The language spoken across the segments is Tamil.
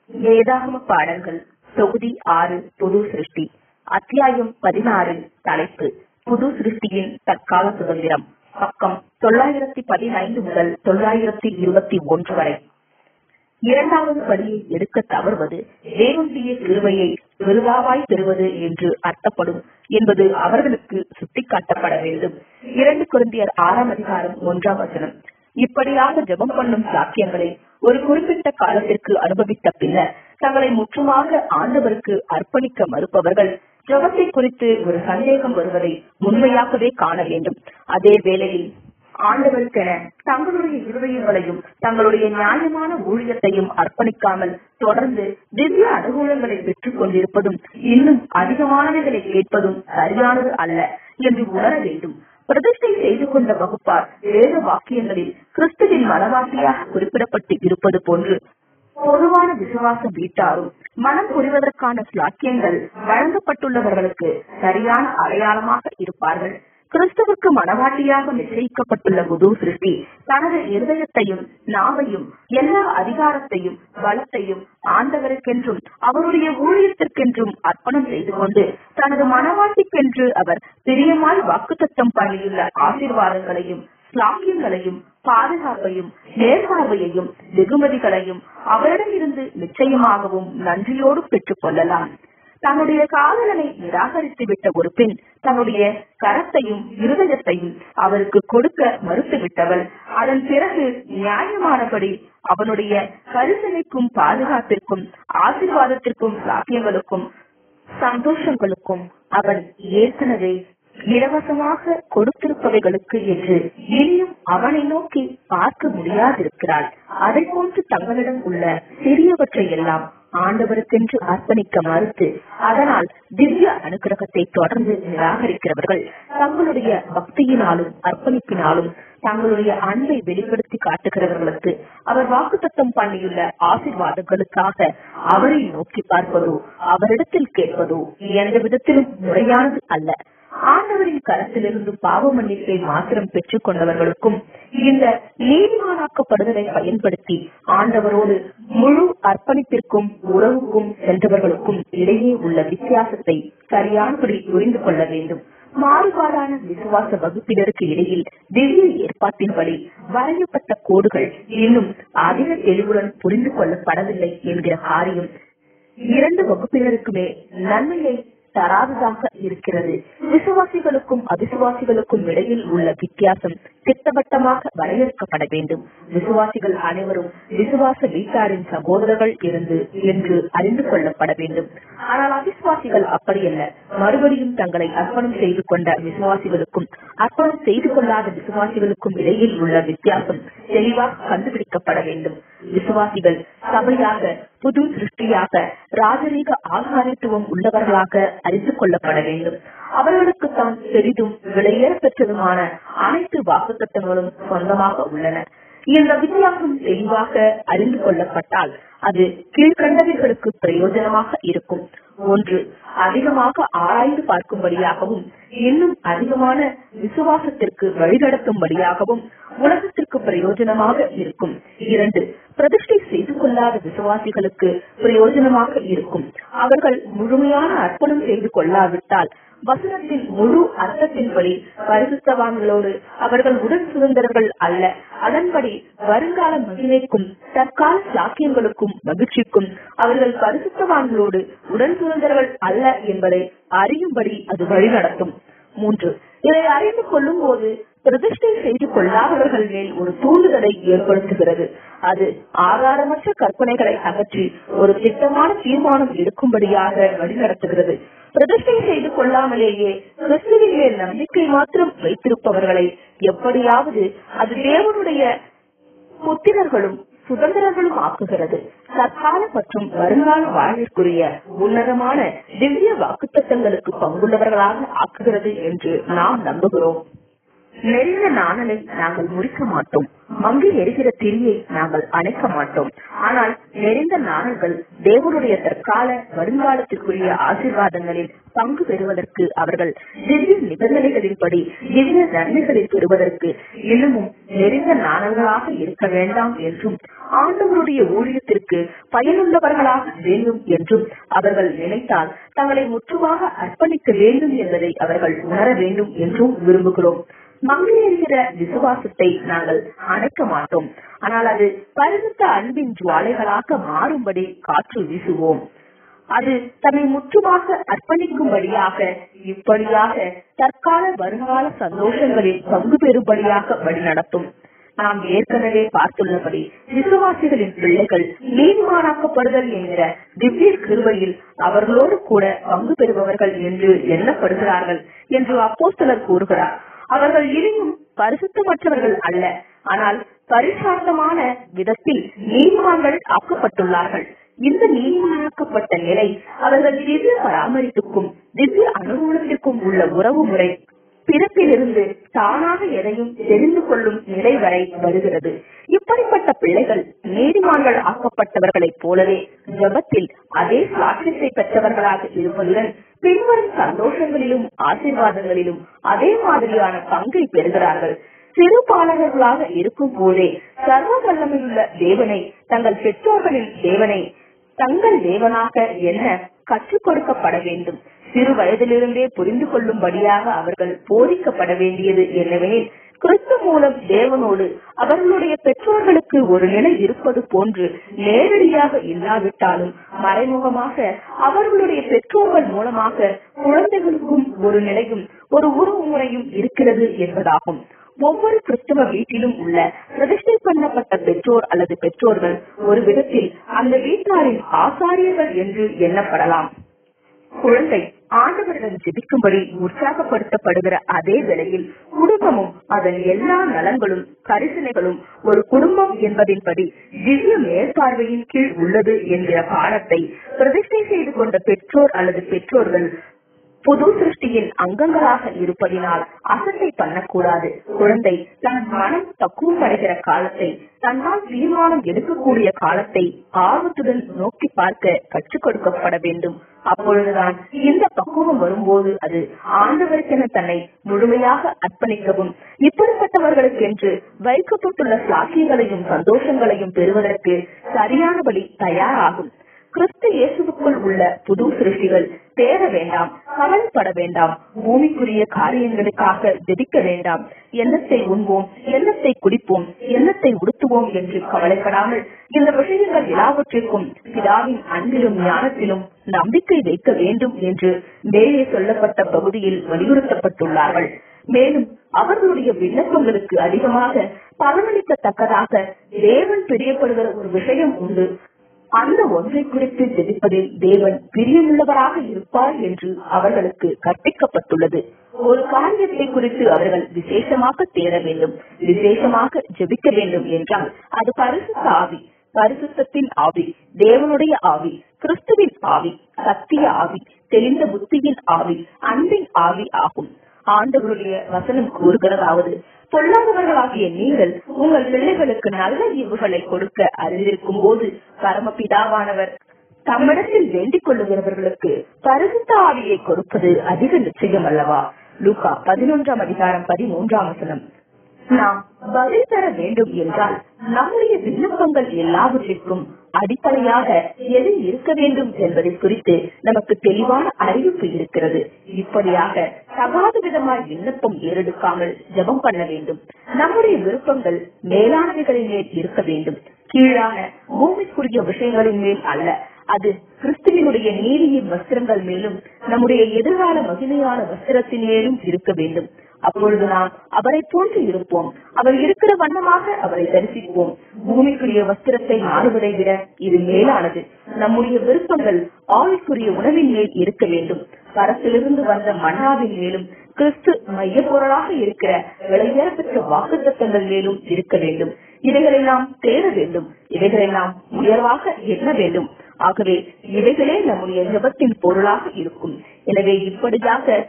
வேதாகம பாடல்கள் தொகுதி 6 புது சிருஷ்டி அத்தியாயம் 16 தலைப்பு புது சிருஷ்டியின் தற்கால சுதந்திரம் பக்கம் 915 முதல் 921 வரை. இரண்டாவது படியை எடுக்க தவறுவது தேவனுடைய கிருபையை விருதாவாய் பெறுவது என்று அர்த்தப்படும் என்பது அவர்களுக்கு சுட்டிக்காட்டப்பட வேண்டும். 2 கொரிந்தியர் 6 அதிகாரம் 1 இப்படியாக ஜெபம் பண்ணும் சாக்கியங்களை ஒரு குறிப்பிட்ட காலத்திற்கு அனுபவித்த பின்னர் தங்களை முற்றுமாக ஆண்டவருக்கு அர்ப்பணிக்க மறுப்பவர்கள் ஜெபத்தை குறித்து ஒரு சந்தேகம் வருவதை உண்மையாகவே காண வேண்டும். அதே வேளையில் ஆண்டவருக்கென தங்களுடைய இருதயங்களையும் தங்களுடைய நியாயமான ஊழியத்தையும் அர்ப்பணிக்காமல் தொடர்ந்து திவ்ய அனுகூலங்களை பெற்றுக் கொண்டிருப்பதும் இன்னும் அதிகமானவைகளை கேட்பதும் சரியானது அல்ல என்று உணர வேண்டும். பிரதிஷ்டை செய்து கொண்ட வகுப்பார் வேத வாக்கியங்களில் கிறிஸ்துவின் மனவாட்டியாக குறிப்பிடப்பட்டு இருப்பது போன்று பொதுவான விசுவாச வீட்டாரும் மனம் புரிவதற்கான சாக்கியங்கள் வழங்கப்பட்டுள்ளவர்களுக்கு சரியான அடையாளமாக இருப்பார்கள். கிறிஸ்துவுக்கு மனவாட்டியாக நிச்சயிக்கப்பட்டுள்ள புது சிருஷ்டி தனது இருதயத்தையும் நாவையும் எல்லா அதிகாரத்தையும் பலத்தையும் ஆண்டவருக்கென்றும் அவருடைய ஊழியத்திற்கென்றும் அர்ப்பணம் செய்து கொண்டு தனது மனவாட்டிக்கென்று அவர் பிரியமாய் வாக்குத்தத்தம் பண்ணியுள்ள ஆசீர்வாதங்களையும் சாக்கியங்களையும் பாதுகாப்பையும் நேர்பார்வையையும் வெகுமதிகளையும் அவரிடமிருந்து நிச்சயமாகவும் நன்றியோடு பெற்றுக் கொள்ளலாம். தன்னுடைய காதலனை நிராகரித்துவிட்ட ஒரு பெண் தன்னுடைய கரத்தையும் இருதயத்தையும் அவருக்கு கொடுக்க மறுத்துவிட்டவள் அதன் பிறகு நியாயமானபடி அவனுடைய கரிசனைக்கும் பாதுகாப்பிற்கும் ஆசீர்வாதத்திற்கும் சாக்கியங்களுக்கும் சந்தோஷங்களுக்கும் அவன் ஏற்கனவே இலவசமாக கொடுத்திருப்பவைகளுக்கு என்று இனியும் அவனை நோக்கி பார்க்க முடியாதிருக்கிறாள். அதை போன்று தங்களிடம் உள்ள சிறியவற்றை எல்லாம் ஆண்டவருக்கென்று அர்ப்பணிக்க மறுத்து அதனால் திவ்ய அனுகிரகத்தை தொடர்ந்து நிராகரிக்கிறவர்கள் தங்களுடைய பக்தியினாலும் அர்ப்பணிப்பினாலும் தங்களுடைய அன்பை வெளிப்படுத்தி காட்டுகிறவர்களுக்கு அவர் வாக்குத்தத்தம் பண்ணியுள்ள ஆசீர்வாதங்களுக்காக அவரை நோக்கி பார்ப்பதோ அவரிடத்தில் கேட்பதோ எந்த விதத்திலும் முறையானது அல்ல. ஆண்டவரின் கரத்திலிருந்து பாவ மன்னிப்பை மாத்திரம் பெற்றுக் கொண்டவர்களுக்கும் இந்த நீதிமானாக்கப்படுவதை பயன்படுத்தி ஆண்டவரோடு முழு அர்ப்பணிப்பிற்கும் உறவுக்கும் சென்றவர்களுக்கும் இடையே உள்ள வித்தியாசத்தை சரியானபடி புரிந்து கொள்ள வேண்டும். மாறுபாடான விசுவாச வகுப்பினருக்கு இடையில் திவ்ய ஏற்பாட்டின்படி வரையப்பட்ட கோடுகள் இன்னும் அதிக தெளிவுடன் புரிந்து கொள்ளப்படவில்லை என்கிற காரியம் 2 வகுப்பினருக்குமே நன்மையை தராததாக இருக்கிறது. விசுவாசிகளுக்கும் அவிசுவாசிகளுக்கும் இடையில் உள்ள வித்தியாசம் திட்டவட்டமாக வரையறுக்கப்பட வேண்டும். விசுவாசிகள் அனைவரும் விசுவாச வீட்டாரின் சகோதரர்கள் என்று அறிந்து கொள்ளப்பட வேண்டும். ஆனால் அவிசுவாசிகள் அப்படியல்ல. மறுபடியும் தங்களை அர்ப்பணம் செய்து கொண்ட விசுவாசிகளுக்கும் அர்ப்பணம் செய்து கொள்ளாத விசுவாசிகளுக்கும் இடையில் உள்ள வித்தியாசம் தெளிவாக கண்டுபிடிக்கப்பட வேண்டும். விசுவாசிகள் சபையாக புது சிருஷ்டியாக ராஜரீக ஆகாரத்துவம் உள்ளவர்களாக அறிந்து கொள்ளப்பட வேண்டும். அவர்களுக்கு தான் பெரிதும் விலையேற பெற்றதுமான அனைத்து வாக்குத்தத்தங்களும் சொந்தமாக உள்ளன. இந்த வித்தியாசம் தெளிவாக அறிந்து கொள்ளப்பட்டால் அது கீழ்கண்டவர்களுக்கு பிரயோஜனமாக இருக்கும். 1. அதிகமாக ஆராய்ந்து பார்க்கும்படியாகவும் இன்னும் அதிகமான விசுவாசத்திற்கு வழிநடத்தும்படியாகவும் உலகத்திற்கு பிரயோஜனமாக இருக்கும். 2. பிரதிஷ்டை செய்து கொள்ளாத விசுவாசிகளுக்கு பிரயோஜனமாக இருக்கும். அவர்கள் முழுமையான அர்ப்பணம் செய்து கொள்ளாவிட்டால் வசனத்தின் முழு அர்த்தத்தின்படி பரிசுத்தவான்களோடு அவர்கள் உடன் சுதந்திரர்கள் அல்ல. அதன்படி வருங்கால மகிமைக்கும் தற்கால சாக்கியங்களுக்கும் மகிழ்ச்சிக்கும் அவர்கள் பரிசுத்தவான்களோடு உடன் சுதந்திரர்கள் அல்ல என்பதை அறியும்படி அது வழிநடத்தும். 3. இதை அறிந்து கொள்ளும் போது பிரதிஷ்டை செய்து கொள்ளாதவர்கள் மேல் ஒரு தூண்டுதலை ஏற்படுத்துகிறது. அது ஆதாரமற்ற கற்பனைகளை அகற்றி ஒரு திட்டமான தீர்மானம் எடுக்கும்படியாக வழிநடத்துகிறது. பிரதிஷ்டை செய்து கொள்ளாமலேயே கிறிஸ்துவின் மேல் நம்பிக்கை மாத்திரம் வைத்திருப்பவர்களை எப்படியாவது அது தேவனுடைய புத்திரர்களும் சுதந்திரர்களும் ஆக்குகிறது. தற்கால மற்றும் வருங்கால வாழ்விற்குரிய உன்னதமான திவ்ய வாக்குத்தத்தங்களுக்கு பங்குள்ளவர்களாக ஆக்குகிறது என்று நாம் நம்புகிறோம். நெறிந்த நாணலை நாங்கள் முறிக்க மாட்டோம், மங்கி எரிகிற திரியை நாங்கள் அணைக்க மாட்டோம். ஆனால் நெறிந்த நாணல்கள் தேவனுடைய தற்கால வருங்காலத்திற்குரிய ஆசீர்வாதங்களில் பங்கு பெறுவதற்கு, அவர்கள் திவ்ய நிபந்தனைகளின்படி திவ்ய நன்மைகளை பெறுவதற்கு இன்னமும் நெறிந்த நாணல்களாக இருக்க வேண்டாம் என்றும், ஆண்டவருடைய ஊழியத்திற்கு பயனுள்ளவர்களாக வேண்டும் என்றும் அவர்கள் நினைத்தால் தங்களை முற்றுமாக அர்ப்பணிக்க வேண்டும் என்பதை அவர்கள் உணர வேண்டும் என்றும் விரும்புகிறோம். மங்கியிருக்கிற விசுவாசத்தை நாங்கள் அணைக்க மாட்டோம், ஆனால் அது பரிசுத்த அன்பின் ஜுவாலைகளாக மாறும்படி காற்று வீசுவோம். அது தன்னை முற்றுமாக அர்ப்பணிக்கும்படியாக, இப்படியாக தற்கால வருங்கால சந்தோஷங்களில் பங்கு பெறும்படியாக வழிநடத்தும். நாம் ஏற்கனவே பார்த்துள்ளபடி விசுவாசிகளின் பிள்ளைகள் நீதிமானாக்கப்படுதல் என்கிற திவ்ய கிருபையில் அவர்களோடு கூட பங்கு பெறுபவர்கள் என்று எண்ணப்படுகிறார்கள் என்று அப்போஸ்தலர் கூறுகிறார். அவர்கள் இனியும் பரிசுத்தமற்றவர்கள் அல்ல, ஆனால் பரிசார்த்தமான விதத்தில் நீதிமான்கள் ஆக்கப்பட்டுள்ளார்கள். இந்த நீதிமானாக்கப்பட்ட நிலை அவர்கள் திவ்ய பராமரிப்புக்கும் திவ்ய அனுகூலத்திற்கும் உள்ள உறவு முறை பிறப்பிலிருந்து தானாக எதையும் தெரிந்து கொள்ளும் நிலை வரை வருகிறது. இப்படிப்பட்ட பிள்ளைகள் நீதிமான்கள் ஆக்கப்பட்டவர்களைப் போலவே ஜெபத்தில் அதே சாட்சியத்தை பெற்றவர்களாக இருப்பதுடன் பின்வரும் சந்தோஷங்களிலும் ஆசீர்வாதங்களிலும் அதே மாதிரியான பங்கை பெறுகிறார்கள். சிறு பாலகர்களாக இருக்கும் போதே சர்வ வல்லமையுள்ள தேவனை, தங்கள் பெற்றோர்களின் தேவனை தங்கள் தேவனாக எண்ண கற்றுக் கொடுக்கப்பட வேண்டும். சிறு வயதிலிருந்தே புரிந்து கொள்ளும்படியாக அவர்கள் போதிக்கப்பட வேண்டியது என்னவெனில், கிறிஸ்து மூலம் தேவனோடு அவர்களுடைய பெற்றோர்களுக்கு ஒரு நிலை இருப்பது போன்று நேரடியாக இல்லாவிட்டாலும் மறைமுகமாக அவர்களுடைய பெற்றோர்கள் மூலமாக குழந்தைகளுக்கும் ஒரு நிலையும் ஒரு உறவு முறையும் இருக்கிறது என்பதாகும். ஒவ்வொரு கிறிஸ்தவ வீட்டிலும் உள்ள பிரதிஷ்டை பண்ணப்பட்ட பெற்றோர் அல்லது பெற்றோர்கள் ஒரு விதத்தில் அந்த வீட்டாரின் ஆசாரியர்கள் என்று எண்ணப்படலாம். குழந்தை ஆண்டவரிடம் ஜெபிக்கும்படி உற்சாகப்படுத்தப்படுகிற அதே வேளையில் குடும்பமும் அதன் எல்லா நலன்களும் கரிசனைகளும் ஒரு குடும்பம் என்பதின்படி திவ்ய மேற்பார்வையின் கீழ் உள்ளது என்கிற பாடத்தை பிரதிஷ்டை செய்து கொண்ட பெற்றோர் அல்லது பெற்றோர்கள் புது சிருஷ்டியின் அங்கங்களாக இருப்பதினால் அசட்டை பண்ணக்கூடாது. குழந்தை தன் மனம் பக்குவம் அடைகிற காலத்தை, தன்னால் தீர்மானம் எடுக்கக்கூடிய காலத்தை ஆர்வத்துடன் நோக்கி பார்க்க கற்றுக் கொடுக்கப்பட வேண்டும். அப்பொழுதுதான் இந்த பக்குவம் வரும்போது அது ஆண்டவருக்கென தன்னை முழுமையாக அர்ப்பணிக்கவும், இப்படிப்பட்டவர்களுக்கென்று வைக்கப்பட்டுள்ள சாட்சியங்களையும் சந்தோஷங்களையும் பெறுவதற்கு சரியானபடி தயாராகும். கிறிஸ்து இயேசுவுக்குள் உள்ள புது சிருஷ்டிகள் தேட வேண்டாம், கவலைப்பட வேண்டாம், பூமிக்குரிய காரியங்களுக்காக ஜெபிக்க வேண்டாம். எண்ணத்தை உண்போம், எண்ணத்தை குடிப்போம், எண்ணத்தை உடுத்துவோம் என்று கவலைப்படாமல் இந்த விஷயங்கள் எல்லாவற்றிற்கும் பிதாவின் அன்பிலும் ஞானத்திலும் நம்பிக்கை வைக்க வேண்டும் என்று மேலே சொல்லப்பட்ட பகுதியில் வலியுறுத்தப்பட்டுள்ளார்கள். மேலும் அவர்களுடைய விண்ணப்பங்களுக்கு அதிகமாக பலனளிக்கத்தக்கதாக தேவன் பிரியப்படுகிற ஒரு விஷயம் உண்டு. அந்த ஒன்றை குறித்து ஜெபிப்பதில் தேவன் பிரியமுள்ளவராக இருப்பார் என்று அவர்களுக்கு கற்பிக்கப்பட்டுள்ளது. ஒரு காரியத்தை குறித்து அவர்கள் விசேஷமாக தேட வேண்டும், விசேஷமாக ஜெபிக்க வேண்டும் என்றால் அது பரிசுத்த ஆவி, பரிசுத்தத்தின் ஆவி, தேவனுடைய ஆவி, கிறிஸ்துவின் ஆவி, சத்திய ஆவி, தெளிந்த புத்தியின் ஆவி, அன்பின் ஆவி ஆகும். ஆண்டவருடைய வசனம் கூறுகிறதாவது, பொல்லாதவர்களாகிய நீங்கள் உங்கள் பிள்ளைகளுக்கு நல்ல ஈவுகளை கொடுக்க அறிந்திருக்கும் போது பரமபிதாவானவர் தம்மிடத்தில் வேண்டிக் கொள்ளுகிறவர்களுக்கு பரிசுத்த ஆவியை கொடுப்பது அதிக நிச்சயம் அல்லவா? லூக்கா 11:13. நாம் பதில் தர வேண்டும் என்றால் நம்முடைய விண்ணப்பங்கள் எல்லாவற்றிற்கும் அடிப்படையாக எது இருக்க வேண்டும் என்பதை குறித்து நமக்கு தெளிவான அறிவிப்பு இருக்கிறது. இப்படியாக தகாத விதமாய் விண்ணப்பம் ஏறெடுக்காமல் ஜெபம் பண்ண வேண்டும். நம்முடைய விருப்பங்கள் மேலானவைகளின் மேல் இருக்க வேண்டும், கீழான பூமிக்குரிய விஷயங்களின் மேல் அல்ல. அது கிறிஸ்துவினுடைய நீதியின் வஸ்திரங்கள் மேலும் நம்முடைய எதிர்கால மகிமையான வஸ்திரத்தின் மேலும் இருக்க வேண்டும். அப்பொழுது நாம் அவரை போன்று இருப்போம், அவர் இருக்கிற வண்ணமாக அவரை தரிசிப்போம். பூமிக்குரிய வஸ்திரத்தை நாடுவதை விட இது மேலானது. நம்முடைய விருப்பங்கள் ஆவிக்குரிய உணவின் மேல் இருக்க வேண்டும். பரத்திலிருந்து வந்த மன்னாவின் மேலும் கிறிஸ்து மைய பொருளாக இருக்கிற விலையேறப்பெற்ற வாக்குத்தத்தங்கள் மேலும் இருக்க வேண்டும். இவைகளை நாம் தேட வேண்டும், இவைகளை நாம் உயர்வாக எண்ண வேண்டும். ஆகவே இவைகளே நம்முடைய ஜெபத்தின் பொருளாக இருக்கும். எனவே இப்படியாக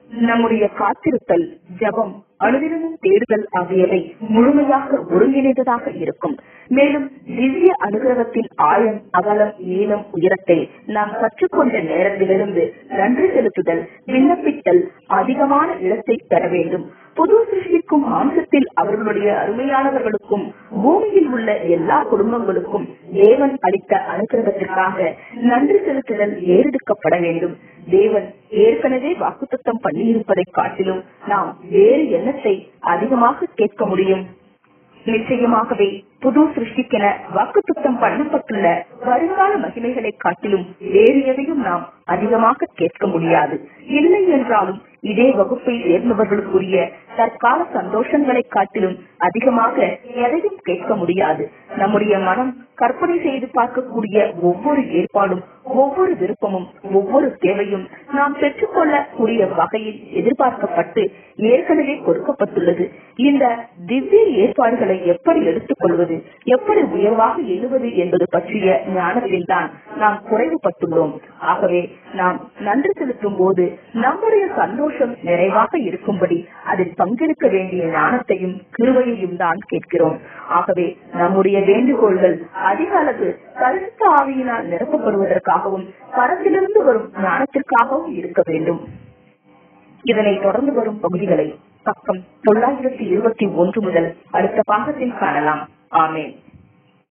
நம்முடைய காத்திருத்தல், ஜபம், அனுதினமும் தேடுதல் ஆகியவை முழுமையாக ஒருங்கிணைந்ததாக இருக்கும். மேலும் திவ்ய அனுகிரகத்தின் ஆழம், அகலம், நீளம், உயரத்தை நாம் கற்றுக்கொண்ட நேரத்திலிருந்து நன்றி செலுத்துதல், விண்ணப்பித்தல், அதிகமான இடத்தை பெற வேண்டும். புது சிருஷ்டிக்கும் மாம்சத்தில் அவர்களுடைய அருமையானவர்களுக்கும் பூமியில் உள்ள எல்லா குடும்பங்களுக்கும் தேவன் அளித்த அனுகிரகத்திற்காக நன்றி செலுத்துதல் ஏறெடுக்கப்பட வேண்டும். தேவன் ஏற்கனவே வாக்குத்தத்தம் பண்ணியிருப்பதை காட்டிலும் நாம் வேறு எண்ணத்தை அதிகமாக கேட்க முடியும். நிச்சயமாகவே புது சிருஷ்டிக்கென வாக்குத்தத்தம் பண்ணப்பட்டுள்ள வருங்கால மகிமைகளை காட்டிலும் வேறு எதையும் நாம் அதிகமாக கேட்க முடியாது. இல்லை என்றாலும் இதே வகுப்பை சேர்ந்தவர்களுக்குரிய தற்கால சந்தோஷங்களை காட்டிலும் அதிகமாக எதையும் கேட்க முடியாது. நம்முடைய மனம் கற்பனை செய்து பார்க்கக்கூடிய ஒவ்வொரு ஏற்பாடும், ஒவ்வொரு விருப்பமும், ஒவ்வொரு தேவையும் நாம் பெற்றுக்கொள்ளக்கூடிய வகையில் எதிர்பார்க்கப்பட்டு ஏற்கனவே கொடுக்கப்பட்டுள்ளது. இந்த திவ்ய ஏற்பாடுகளை எப்படி எடுத்துக் கொள்வது, எப்படி உயர்வாக எண்ணுவது என்பது பற்றிய ஞானத்தில் தான் நாம் குறைவுபட்டுள்ளோம். ஆகவே நாம் நன்றி செலுத்தும் போது நம்முடைய சந்தோஷம் நிறைவாக இருக்கும்படி அதில் பங்கெடுக்க வேண்டிய ஞானத்தையும் கிருபையையும் தான் கேட்கிறோம். ஆகவே நம்முடைய வேண்டுகோள்கள் அதிக அளவு பரிசுத்த ஆவியினால் நிரப்பப்படுவதற்காகவும் பரத்திலிருந்து வரும் ஞானத்திற்காகவும் இருக்க வேண்டும். இதனை தொடர்ந்து வரும் பகுதிகளை பக்கம் 921 முதல் அடுத்த பாகத்தில் காணலாம். ஆமென்.